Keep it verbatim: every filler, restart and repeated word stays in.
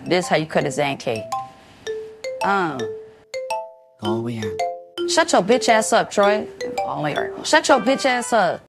This how you cut a Zanke. Um. Oh, yeah. Shut your bitch ass up, Troy. Oh, my God. Shut your bitch ass up.